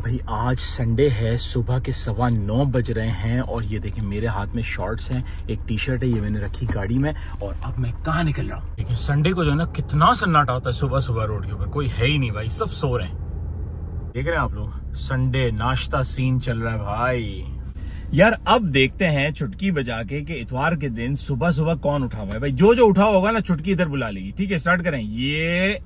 भाई आज संडे है, सुबह के 9:15 बज रहे हैं और ये देखें मेरे हाथ में शॉर्ट्स हैं, एक टी शर्ट है, ये मैंने रखी गाड़ी में और अब मैं कहाँ निकल रहा हूँ। देखिए संडे को जो है ना कितना सन्नाटा होता है सुबह सुबह रोड के ऊपर, कोई है ही नहीं भाई, सब सो रहे हैं। देख रहे हैं आप लोग, संडे नाश्ता सीन चल रहा है भाई। यार अब देखते हैं चुटकी बजा के कि इतवार के दिन सुबह सुबह कौन उठा हुआ है। भाई जो उठा होगा ना चुटकी इधर बुला लेगी। ठीक है स्टार्ट करें। ये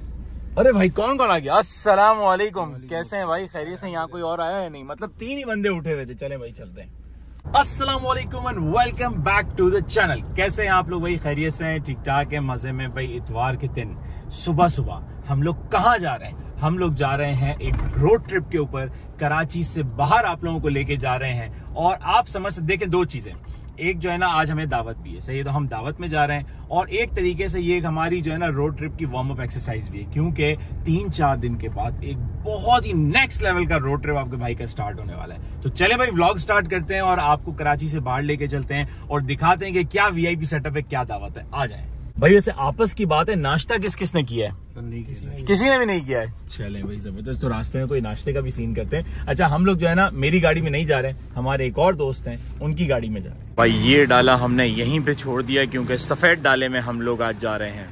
अरे भाई कौन आ गया। अस्सलाम वालेकुम, कैसे हैं भाई, खैरियत से? यहाँ कोई और आया है नहीं, मतलब 3 ही बंदे उठे हुए थे। चले भाई चलते हैं। अस्सलाम वालेकुम and welcome back to the channel. कैसे हैं आप लोग भाई, खैरियत से हैं, ठीक ठाक है, मजे में। भाई इतवार के दिन सुबह सुबह हम लोग कहाँ जा रहे हैं? हम लोग जा रहे हैं एक रोड ट्रिप के ऊपर, कराची से बाहर आप लोगों को लेके जा रहे हैं। और आप समझ सकते, देखें 2 चीजें, एक जो है ना आज हमें दावत भी है, सही है, तो हम दावत में जा रहे हैं, और एक तरीके से ये हमारी जो है ना रोड ट्रिप की वार्म अप एक्सरसाइज भी है, क्योंकि 3-4 दिन के बाद एक बहुत ही नेक्स्ट लेवल का रोड ट्रिप आपके भाई का स्टार्ट होने वाला है। तो चले भाई व्लॉग स्टार्ट करते हैं और आपको कराची से बाहर लेके चलते हैं और दिखाते हैं कि क्या वीआईपी सेटअप है, क्या दावत है। आ जाए भाई। वैसे आपस की बात है, नाश्ता किसने किया है? किसी ने भी नहीं किया है। चले भाई जबरदस्त, तो रास्ते में कोई नाश्ते का भी सीन करते हैं। अच्छा हम लोग जो है ना मेरी गाड़ी में नहीं जा रहे हैं, हमारे एक और दोस्त हैं उनकी गाड़ी में जा रहे हैं। भाई ये डाला हमने यहीं पे छोड़ दिया क्योंकि सफेद डाले में हम लोग आज जा रहे हैं।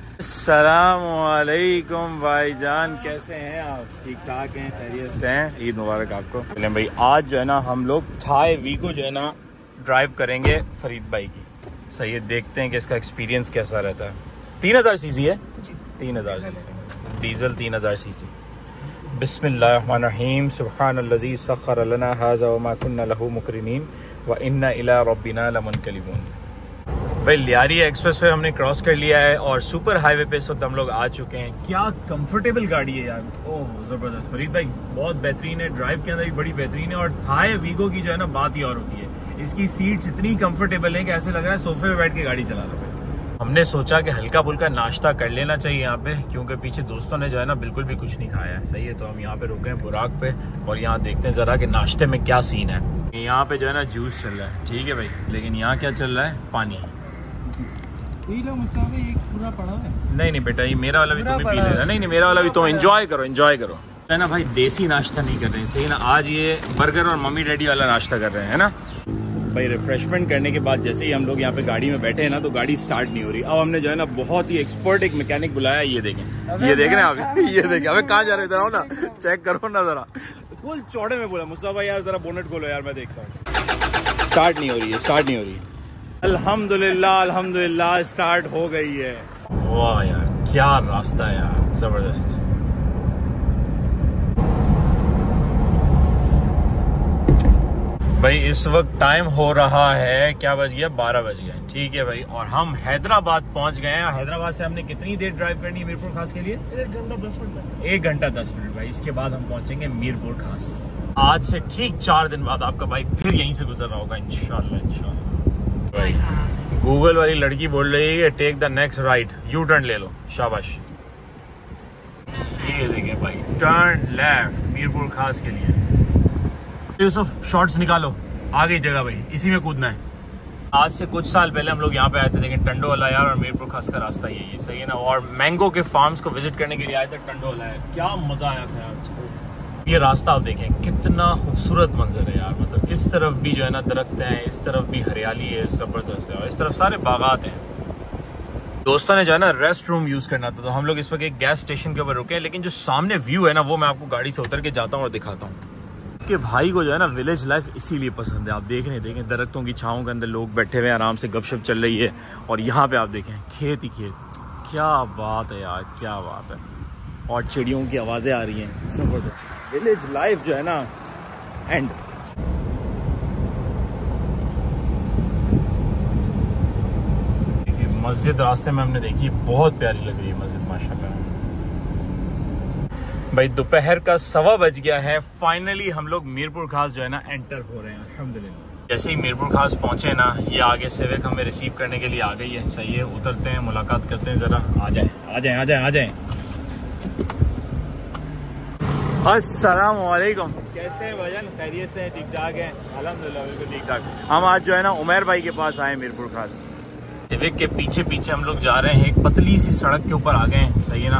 अस्सलाम वालेकुम भाईजान, कैसे हैं आप? ठीक ठाक हैं, खैरियत से हैं? ईद मुबारक आपको। चलें भाई आज जो है ना हम लोग थाई वीगो जो है ना ड्राइव करेंगे फरीद भाई की। सही है, देखते हैं कि इसका एक्सपीरियंस कैसा रहता है। 3000 सीसी है, 3000 सीसी डीजल, 3000 सीसी। बिस्मिल्लाहिर्रहमानिर्रहीम, सुब्हानल्लज़ी सख्खर लना हाज़ा व मा कुन्ना लहू मुक़रिनीन व इन्ना इला रब्बिना लमुनक़लिबून। भाई लियारी एक्सप्रेस वे हमने क्रॉस कर लिया है और सुपर हाईवे पे इस वक्त हम लोग आ चुके हैं। क्या कंफर्टेबल गाड़ी है यार, ओह जबरदस्त। फरीद भाई बहुत बेहतरीन है, ड्राइव के अंदर भी बड़ी बेहतरीन है, और थाई वीगो की जो है ना बात ही और होती है। इसकी सीट्स इतनी कंफर्टेबल है कि ऐसे लग रहा है सोफे पे बैठ के गाड़ी चला रहे हैं। हमने सोचा कि हल्का फुल्का नाश्ता कर लेना चाहिए यहाँ पे, क्योंकि पीछे दोस्तों ने जो है ना बिल्कुल भी कुछ नहीं खाया है। सही है, तो हम यहाँ पे रुके हैं बुराक पे और यहाँ देखते हैं जरा कि नाश्ते में क्या सीन है। यहाँ पे जो है ना जूस चल रहा है, ठीक है भाई, लेकिन यहाँ क्या चल रहा है? पानी। पूरा पड़ा है। नहीं बेटा, ये मेरा वाला भी तुम्हें पी लेना। नहीं मेरा वाला भी तुम एंजॉय करो है ना भाई। देसी नाश्ता नहीं कर रहे हैं, सही ना। आज ये बर्गर और मम्मी डैडी वाला नाश्ता कर रहे हैं, है ना भाई। रिफ्रेशमेंट करने के बाद जैसे ही हम लोग यहाँ पे गाड़ी में बैठे हैं ना, तो गाड़ी स्टार्ट नहीं हो रही। अब हमने जो है ना बहुत ही एक्सपर्ट एक मैकेनिक बुलाया। ये देखें, ये देख रहे हैं आप, ये देखें। अबे कहाँ जा रहे थे ना, चेक करो ना जरा। फुल चौड़े में बोला मुस्तफा भाई यार जरा बोनेट खोलो यार, मैं देखता हूँ। स्टार्ट नहीं हो रही है। अल्हम्दुलिल्लाह स्टार्ट हो गई है। वाह यार क्या रास्ता है यार, जबरदस्त। भाई इस वक्त टाइम हो रहा है, क्या बज गया? 12 बज गए, ठीक है भाई। और हम हैदराबाद पहुंच गए हैं। हैदराबाद से हमने कितनी देर ड्राइव करनी है मीरपुर खास के लिए? 1 घंटा 10 मिनट। 1 घंटा 10 मिनट भाई। इसके बाद हम पहुंचेंगे मीरपुर खास। आज से ठीक 4 दिन बाद आपका भाई फिर यहीं से गुजर रहा होगा इंशाल्लाह। भाई गूगल वाली लड़की बोल रही है take the next right, U turn ले लो, शाबाश। ये देखिए भाई, टर्न लेफ्ट मीरपुर खास के लिए। यूसुफ शॉर्ट्स निकालो, आ गई जगह भाई, इसी में कूदना है। आज से कुछ साल पहले हम लोग यहाँ पे आए थे, लेकिन टंडो वाला यार और मीरपुर खास का रास्ता यही है, सही है ना। और मैंगो के फार्म्स को विजिट करने के लिए आए थे टंडो वाला है, क्या मजा आया था यार। ये रास्ता आप देखें, कितना खूबसूरत मंजर है यार। मतलब इस तरफ भी जो है ना दरख्त हैं, इस तरफ भी हरियाली है जबरदस्त है, और इस तरफ सारे बागात हैं। दोस्तों ने जो है ना रेस्ट रूम यूज करना था, तो हम लोग इस वक्त एक गैस स्टेशन के ऊपर रुके हैं। लेकिन जो सामने व्यू है ना, वो मैं आपको गाड़ी से उतर के जाता हूँ और दिखाता हूँ। कि भाई को जो है ना विलेज लाइफ इसीलिए पसंद है। आप देखें दरख्तों की छांव के अंदर लोग बैठे हुए हैं, आराम से गपशप चल रही है, और यहाँ पे आप देखें खेत ही खेत। क्या बात है यार, क्या बात है। और चिड़ियों की आवाजें आ रही हैं, जबरदस्त विलेज लाइफ जो है ना। एंड देखिए मस्जिद रास्ते में हमने देखी, बहुत प्यारी लग रही है मस्जिद माशाल्लाह। भाई दोपहर का 1:15 बज गया है। फाइनली हम लोग मीरपुर खास जो है ना एंटर हो रहे हैं अल्हम्दुलिल्लाह। जैसे ही मीरपुर खास पहुंचे ना, ये आगे सिविक हमें रिसीव करने के लिए आ गई है। सही है, उतरते हैं, मुलाकात करते हैं जरा। आ जाए। अस्सलाम वालेकुम, कैसे हैं भाईजान? खैरियत से हैं, ठीक ठाक हैं? अल्हम्दुलिल्लाह बिल्कुल ठीक ठाक। हम आज जो है ना उमर भाई के पास आए मीरपुर खास। सिविक के पीछे हम लोग जा रहे हैं, एक पतली सी सड़क के ऊपर आ गए हैं, सही है ना।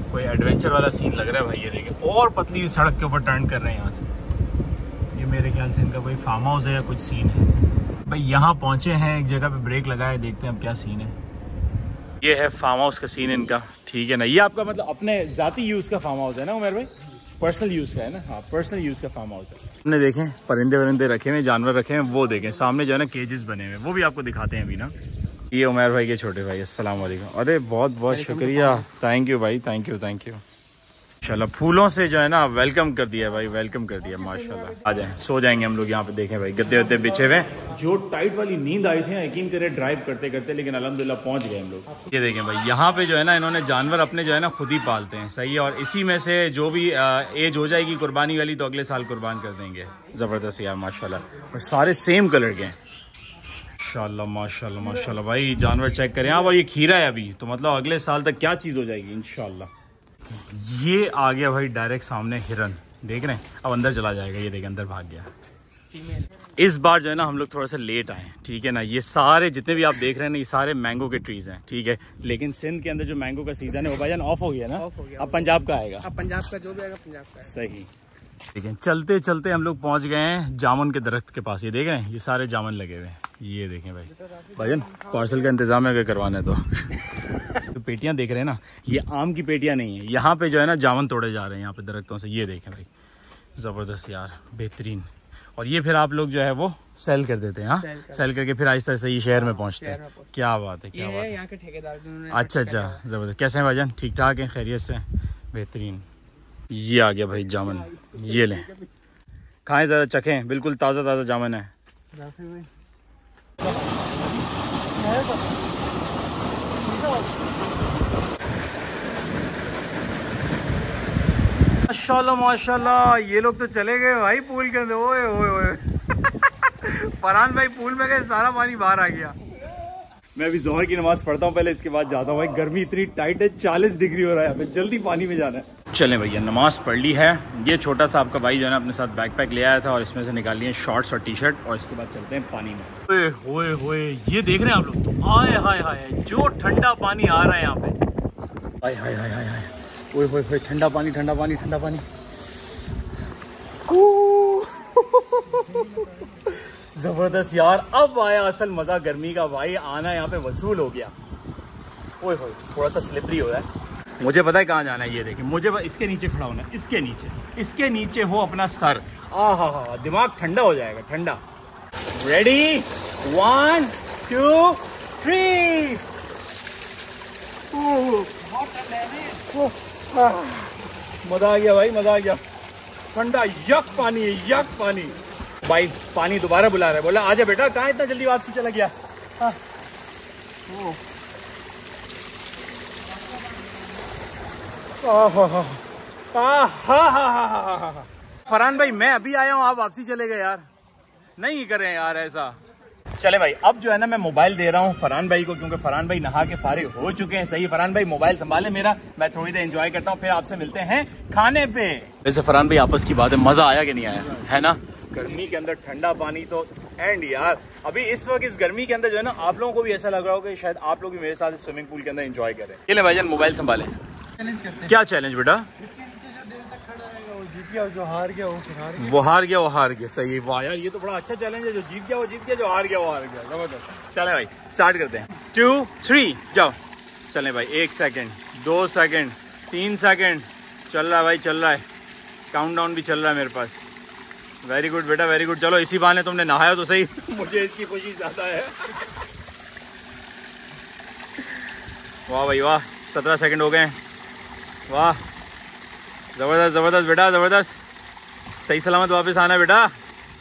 कोई एडवेंचर वाला सीन लग रहा है भाई। ये देखिए और पतली सड़क के ऊपर टर्न कर रहे हैं यहाँ से। ये मेरे ख्याल से इनका कोई फार्म हाउस है या कुछ सीन है भाई। यहाँ पहुंचे हैं, एक जगह पे ब्रेक लगाए, देखते हैं अब क्या सीन है। ये है फार्म हाउस का सीन इनका, ठीक है ना। ये आपका मतलब अपने जाती यूज़ का फार्म हाउस है ना उमर भाई? पर्सनल यूज़ का है ना? हाँ, पर्सनल यूज़ का फार्म हाउस है। हमने देखें परिंदे वरिंदे रखे हुए, जानवर रखे हैं, वो देखें सामने जो है ना केजेस बने हुए, वो भी आपको दिखाते हैं अभी ना। ये उमर भाई के छोटे भाई, अस्सलाम वालेकुम। अरे बहुत बहुत शुक्रिया, थैंक यू भाई, थैंक यू थैंक यू। माशाल्लाह फूलों से जो है ना वेलकम कर दिया भाई, वेलकम कर दिया माशाल्लाह। आ जाए, सो जाएंगे हम लोग यहाँ पे। देखें भाई गद्दे वद्दे बिछे हुए। जो टाइट वाली नींद आई थी यकीन करे ड्राइव करते करते, लेकिन अल्हम्दुलिल्लाह पहुंच गए हम लोग। ये देखें भाई यहाँ पे जो है ना इन्होंने जानवर अपने जो है ना खुद ही पालते हैं, सही है। और इसी में से जो भी एज हो जाएगी कुर्बानी वाली तो अगले साल कुर्बान कर देंगे। जबरदस्त यार माशाल्लाह। और सारे सेम कलर के हैं माशाल्लाह माशाल्लाह माशाल्लाह। भाई जानवर चेक करें आप। और ये खीरा है अभी, तो मतलब अगले साल तक क्या चीज़ हो जाएगी इंशाल्लाह। ये आ गया भाई डायरेक्ट सामने हिरन, देख रहे हैं। अब अंदर चला जाएगा, ये देख अंदर भाग गया। इस बार जो है ना हम लोग थोड़ा सा लेट आए, ठीक है ना। ये सारे जितने भी आप देख रहे हैं ना, ये सारे मैंगो के ट्रीज हैं, ठीक है। लेकिन सिंध के अंदर जो मैंगो का सीजन है वो भाईजान ऑफ हो गया ना, अब पंजाब का आएगा। अब पंजाब का जो भी आएगा पंजाब का, सही। ठीक है, चलते चलते हम लोग पहुंच गए हैं जामुन के दरख्त के पास। ये देख रहे हैं, ये सारे जामुन लगे हुए हैं। ये देखें भाई, भाईजान पार्सल का इंतजाम है अगर करवाना है तो पेटियां देख रहे हैं ना, ये आम की पेटियां नहीं है। यहाँ पे जो है ना जामुन तोड़े जा रहे हैं यहाँ पे दरख्तों से। ये देखें भाई, ज़बरदस्त यार, बेहतरीन। और ये फिर आप लोग जो है वो सेल कर देते हैं, हाँ सेल करके फिर आहिस्ता आहिस्ता ये शहर में पहुँचते हैं। क्या बात है, क्या बात है। यहाँ के ठेकेदार। अच्छा अच्छा, ज़बरदस्त। कैसे हैं भाईजान, ठीक ठाक हैं, खैरियत से, बेहतरीन। ये आ गया भाई जामुन, ये लें, खाएं ज़रा, चखें, बिल्कुल ताज़ा ताज़ा जामुन है। माशाल्लाह माशाल्लाह, ये लोग तो चले गए भाई पूल के अंदर। ओए ओए ओए फरहान भाई पूल में गए, सारा पानी बाहर आ गया। मैं अभी जोहर की नमाज पढ़ता हूँ पहले, इसके बाद जाता हूँ। भाई गर्मी इतनी टाइट है, 40 डिग्री हो रहा है, हमें जल्दी पानी में जाना है। चलें भैया, नमाज पढ़ ली है। ये छोटा सा आपका भाई जो है ना अपने साथ बैकपैक ले आया था, और इसमें से निकाल लिए शॉर्ट्स और टी शर्ट, और इसके बाद चलते हैं पानी में। ओए होए होए, ये देख रहे हैं आप लोग, हाय हाय हाय, जो ठंडा पानी आ रहा है यहाँ पे। हाय हाय हाय हाय, ओए होए होए, ठंडा पानी ठंडा पानी ठंडा पानी। जबरदस्त यार, अब आया असल मजा गर्मी का भाई, आना यहाँ पे वसूल हो गया। ओए होए, थोड़ा सा स्लिपरी हो रहा है। मुझे पता है कहाँ जाना है, ये देखिए, मुझे इसके नीचे खड़ा होना है, इसके नीचे हो अपना सर। आहा, दिमाग ठंडा हो जाएगा, ठंडा। रेडी, 1 2 3। मजा आ गया भाई, मजा आ गया। ठंडा यक पानी है, यक पानी। भाई पानी दोबारा बुला रहा है, बोला आजा बेटा, कहाँ इतना जल्दी वापसी चला गया। फरहान भाई मैं अभी आया हूँ, आप वापसी चले गए यार, नहीं करें यार ऐसा। चले भाई, अब जो है ना मैं मोबाइल दे रहा हूँ फरहान भाई को, क्योंकि फरहान भाई नहा के फारिग हो चुके हैं। सही, फरहान भाई मोबाइल संभाले मेरा, मैं थोड़ी देर एंजॉय करता हूँ, फिर आपसे मिलते हैं खाने पे। वैसे फरहान भाई आपस की बात है, मजा आया कि नहीं आया, है ना। गर्मी के अंदर ठंडा पानी तो एंड यार, अभी इस वक्त इस गर्मी के अंदर जो है ना आप लोगों को भी ऐसा लग रहा होगा कि शायद आप लोग भी मेरे साथ स्विमिंग पूल के अंदर एंजॉय करें। चलिए भाईजान मोबाइल संभालें। क्या चैलेंज बेटा? जो हार गया वो हार गया, सही है। वाह यार, ये तो बड़ा अच्छा चैलेंज है। जो जीत गया वो जीत गया, जो हार गया वो हार गया। जबरदस्त। चले भाई स्टार्ट करते हैं, 2 3 जाओ। चले भाई, 1 सेकेंड, 2 सेकेंड, 3 सेकेंड, चल रहा है भाई, चल रहा है, काउंटडाउन भी चल रहा है मेरे पास। वेरी गुड बेटा, वेरी गुड। चलो इसी बहाने तुमने नहाया तो सही, मुझे इसकी खुशी ज्यादा है। वाह भाई वाह, 17 सेकंड हो गए, वाह जबरदस्त जबरदस्त बेटा, जबरदस्त। सही सलामत वापस आना है बेटा।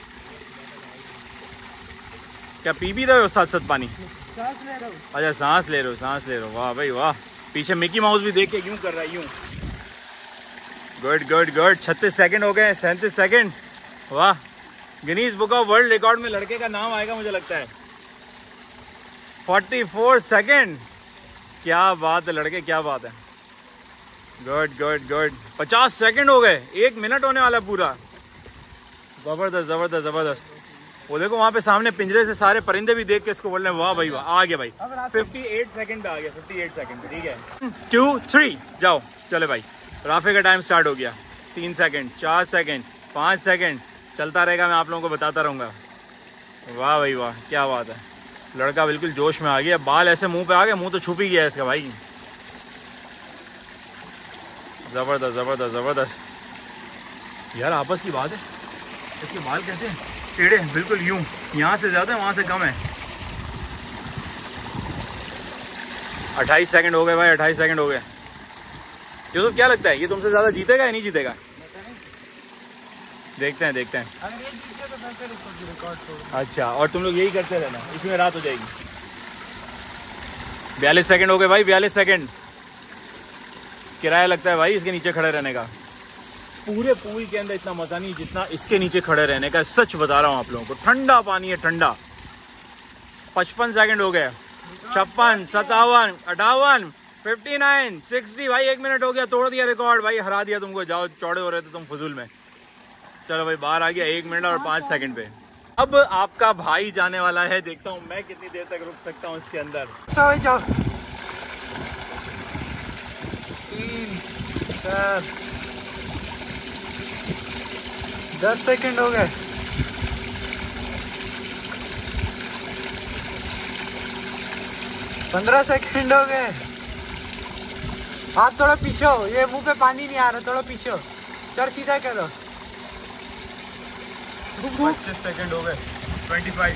क्या पी भी रहे हो साथ साथ पानी? सांस ले रहा हूँ। अच्छा सांस ले रहे हो, सांस ले रहे हो, वाह भाई वाह। पीछे मिकी माउस भी देख के यूं कर रहा है, यूं। Good good good. 36 सेकंड हो गए, 37 सेकंड, वाह। Guinness book of world record में लड़के का नाम आएगा मुझे लगता है। 44 सेकंड, क्या बात है लड़के, क्या बात है। Good good good. 50 सेकंड हो गए, 1 मिनट होने वाला पूरा। जबरदस्त जबरदस्त जबरदस्त। वो देखो वहाँ पे सामने पिंजरे से सारे परिंदे भी देख के इसको बोल रहे हैं वाह भाई वाह। आ गया भाई 58 सेकंड पे आ गया, 58 सेकंड पे। ठीक है 2 3 जाओ। चले भाई राफे का टाइम स्टार्ट हो गया। 3 सेकंड, 4 सेकंड, 5 सेकंड चलता रहेगा, मैं आप लोगों को बताता रहूँगा। वाह भाई वाह, क्या बात है। लड़का बिल्कुल जोश में आ गया, बाल ऐसे मुंह पे आ गए, मुंह तो छुप ही गया इसका भाई। जबरदस्त जबरदस्त जबरदस्त यार, आपस की बात है। इसके बाल कैसे टेढ़े, बिल्कुल यूं, यहाँ से ज़्यादा है वहाँ से कम है। 28 सेकंड हो गए भाई, 28 सेकंड हो गए। ये तो क्या लगता है, ये तुमसे ज़्यादा जीतेगा या नहीं जीतेगा? देखते हैं देखते हैं। अगर ये जीते तो फिर रिकॉर्ड तोड़। अच्छा, और तुम लोग यही करते रहना, इसमें रात हो जाएगी। 42 सेकंड हो गए भाई, 42 सेकंड। किराया लगता है भाई इसके नीचे खड़े रहने का। पूरे पूल के अंदर इतना मजा नहीं जितना इसके नीचे खड़े रहने का, सच बता रहा हूँ आप लोगों को। ठंडा पानी है, ठंडा। 55 सेकंड हो गए। 56, 57, 58, 59, 60 भाई 1 मिनट हो गया, तोड़ दिया रिकॉर्ड भाई, हरा दिया तुमको। जाओ, चौड़े हो रहे थे तुम फजूल में। चलो भाई बाहर आ गया 1 मिनट और 5 सेकंड पे। अब आपका भाई जाने वाला है, देखता हूँ मैं कितनी देर तक रुक सकता हूँ इसके अंदर। 3 4 10 सेकंड हो गए। 15 सेकंड हो गए। आप थोड़ा पीछे हो, ये मुंह पे पानी नहीं आ रहा, थोड़ा पीछे हो। सर सीधा करो। 25 सेकंड हो गए। 25।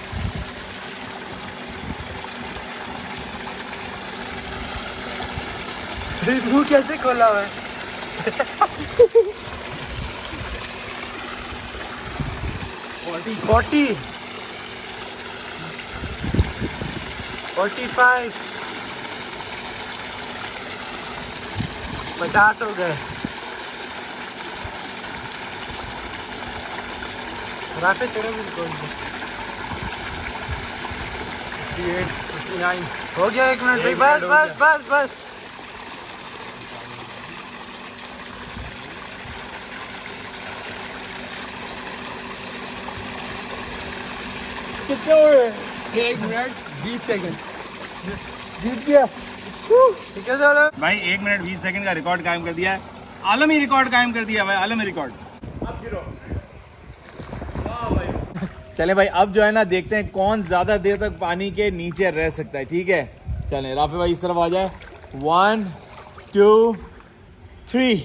मुंह कैसे खोला हुआ है? 40 45 50 हो गए। राफे तेरे भी रिकॉर्ड 58, 59 हो गया। 1 मिनट भाई, बस बस बस बस। कितने हो गए? 1 मिनट 20 सेकंड। जीत गया। ठीक है चलो भाई 1 मिनट 20 सेकंड का रिकॉर्ड कायम कर दिया है। आलमी रिकॉर्ड कायम कर दिया भाई, आलमी रिकॉर्ड। अब गिरो। चले भाई, अब जो है ना देखते हैं कौन ज्यादा देर तक पानी के नीचे रह सकता है। ठीक है चले, राफे भाई इस तरफ आ जाए। 1 2 3।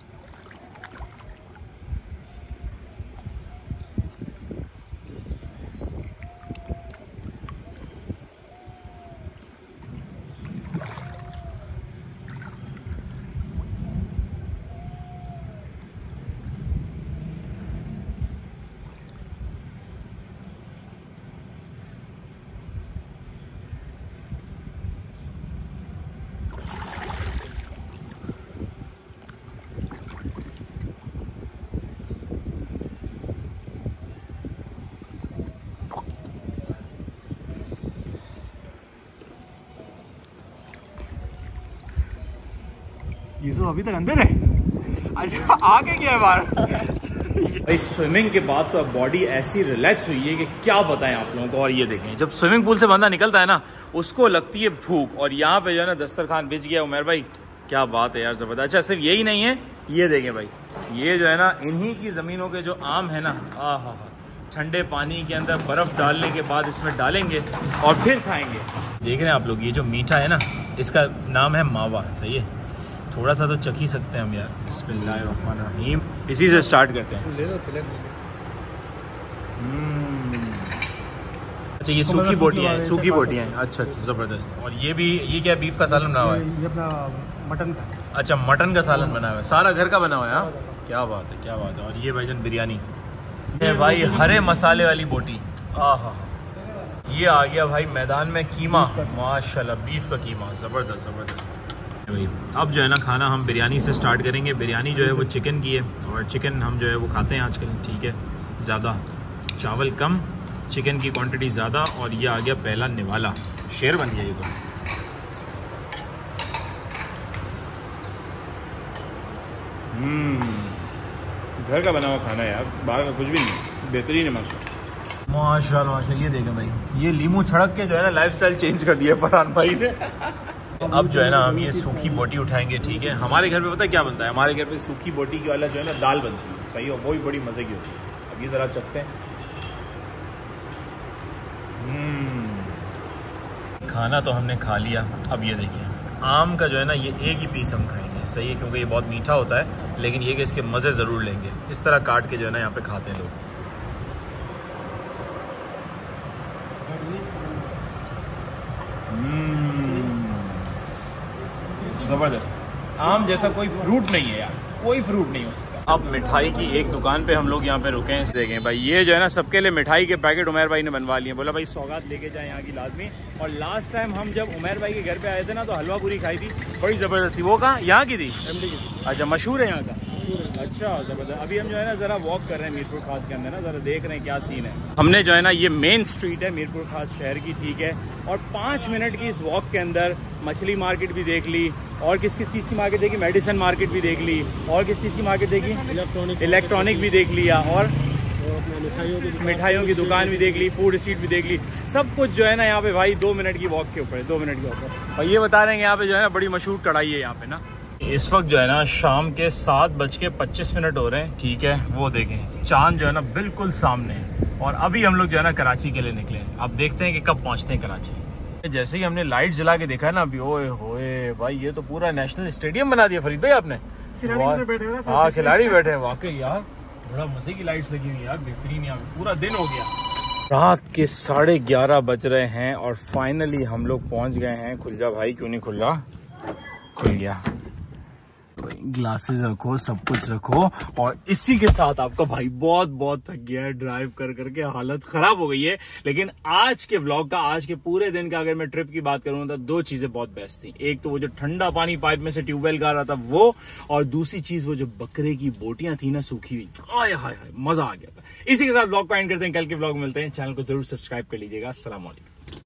यूसुफ अभी तक अंदर है। अच्छा आगे क्या है बाहर। भाई स्विमिंग के बाद तो अब बॉडी ऐसी रिलैक्स हुई है कि क्या बताएं आप लोगों को। और ये देखें, जब स्विमिंग पूल से बंदा निकलता है ना, उसको लगती है भूख। और यहाँ पे जो है ना दस्तरखान बिछ गया उमर भाई, क्या बात है यार, जबरदस्त। अच्छा सिर्फ यही नहीं है, ये देखें भाई, ये जो है ना इन्हीं की ज़मीनों के जो आम है ना, आहा, ठंडे पानी के अंदर बर्फ़ डालने के बाद इसमें डालेंगे और फिर खाएंगे। देख रहे हैं आप लोग, ये जो मीठा है ना, इसका नाम है मावा। सही है, थोड़ा सा तो चख ही सकते हैं हम यार। बिस्मिल्लाहिर्रहमानिर्रहीम। इसी से स्टार्ट करते हैं। ले लो प्लेट। अच्छा ये सूखी बोटियाँ हैं, सूखी बोटियाँ हैं। अच्छा अच्छा ज़बरदस्त। और ये भी, ये क्या बीफ का सालन बना हुआ है? ये अपना मटन का। अच्छा मटन का सालन बना हुआ है, सारा घर का बना हुआ है। हाँ क्या बात है, क्या बात है। और ये भाईजान बिरयानी है भाई, हरे मसाले वाली बोटी। आहा, ये आ गया भाई मैदान में कीमा, माशाल्लाह बीफ का कीमा, ज़बरदस्त ज़बरदस्त भाई। अब जो है ना खाना हम बिरयानी से स्टार्ट करेंगे। बिरयानी जो है वो चिकन की है, और चिकन हम जो है वो खाते हैं आजकल। ठीक है, ज़्यादा चावल कम, चिकन की क्वांटिटी ज़्यादा। और ये आ गया पहला निवाला, शेर बन गया ये तो। घर का बना हुआ खाना है यार, बाहर का कुछ भी नहीं, बेहतरीन है माशा। माशाल्लाह माशाल्लाह, ये देखें भाई, ये लीमू छड़क के जो है ना लाइफस्टाइल चेंज कर दिया फरहान भाई ने। अब जो है ना हम ये सूखी बोटी उठाएंगे, ठीक है। हमारे घर पे पता है क्या बनता है, हमारे घर पे सूखी बोटी की वाला जो है ना दाल बनती है, सही हो, वो भी बड़ी मजे की होती है। अब ये जरा चखते हैं। खाना तो हमने खा लिया। अब ये देखिए आम का जो है ना ये एक ही पीस हम खाएंगे, सही है, क्योंकि ये बहुत मीठा होता है, लेकिन ये कि इसके मज़े ज़रूर लेंगे। इस तरह काट के जो है ना यहाँ पे खाते हैं लोग। ज़बरदस्त। आम जैसा कोई फ्रूट नहीं है यार, कोई फ्रूट नहीं हो सकता। अब मिठाई की एक दुकान पे हम लोग यहाँ पे रुके हैं। देखें भाई, ये जो है ना सबके लिए मिठाई के पैकेट उमर भाई ने बनवा लिए। बोला भाई सौगात लेके जाए यहाँ की लाजमी। और लास्ट टाइम हम जब उमर भाई के घर पे आए थे ना, तो हलवा पूरी खाई थी, बड़ी ज़बरदस्ती। वो कहाँ, यहाँ की थी? एमडी की। अच्छा, मशहूर है यहाँ का? अच्छा, ज़बरदस्त। अभी हम जो है ना ज़रा वॉक कर रहे हैं मीरपुर खास के अंदर ना, ज़रा देख रहे हैं क्या सीन है। हमने जो है ना ये मेन स्ट्रीट है मीरपुर खास शहर की, ठीक है, और 5 मिनट की इस वॉक के अंदर मछली मार्केट भी देख ली, और किस किस चीज़ की मार्केट देखी, मेडिसिन मार्केट भी देख ली, और किस चीज़ की मार्केट देखी, इलेक्ट्रॉनिक भी देख लिया, और मिठाइयों की दुकान भी देख ली, फूड स्ट्रीट भी देख ली। सब कुछ जो है ना यहाँ पे भाई 2 मिनट की वॉक के ऊपर है, 2 मिनट के ऊपर। और ये बता रहे हैं यहाँ पे जो है ना बड़ी मशहूर कढ़ाई है यहाँ पे ना। इस वक्त जो है ना शाम के 7:25 हो रहे हैं, ठीक है। वो देखें चांद जो है ना बिल्कुल सामने है, और अभी हम लोग जो है ना कराची के लिए निकले हैं। अब देखते हैं कि कब पहुँचते हैं कराची। जैसे ही हमने लाइट जला के देखा है ना अभी, ओए होए भाई, ये तो पूरा नेशनल स्टेडियम बना दिया फरीद भाई आपने। हाँ, खिलाड़ी बैठे हैं वाकई यार, बड़ा मजे की लाइट्स लगी हुई यार, बेहतरीन। यहाँ पूरा दिन हो गया। रात के 11:30 बज रहे हैं और फाइनली हम लोग पहुंच गए हैं। खुल जा भाई, क्यों नहीं खुल रहा? खुल गया। ग्लासेस रखो, सब कुछ रखो। और इसी के साथ आपका भाई बहुत बहुत थक गया है, ड्राइव कर करके हालत खराब हो गई है। लेकिन आज के व्लॉग का, आज के पूरे दिन का अगर मैं ट्रिप की बात करूं तो 2 चीजें बहुत बेस्ट थी। एक तो वो जो ठंडा पानी पाइप में से ट्यूबवेल का आ रहा था वो, और दूसरी चीज वो जो बकरे की बोटियां थी ना सूखी हुई, आय हाय हाय, मजा आ गया था। इसी के साथ व्लॉग को एंड करते हैं। कल के व्लॉग मिलते हैं। चैनल को जरूर सब्सक्राइब कर लीजिएगा। अस्सलाम वालेकुम।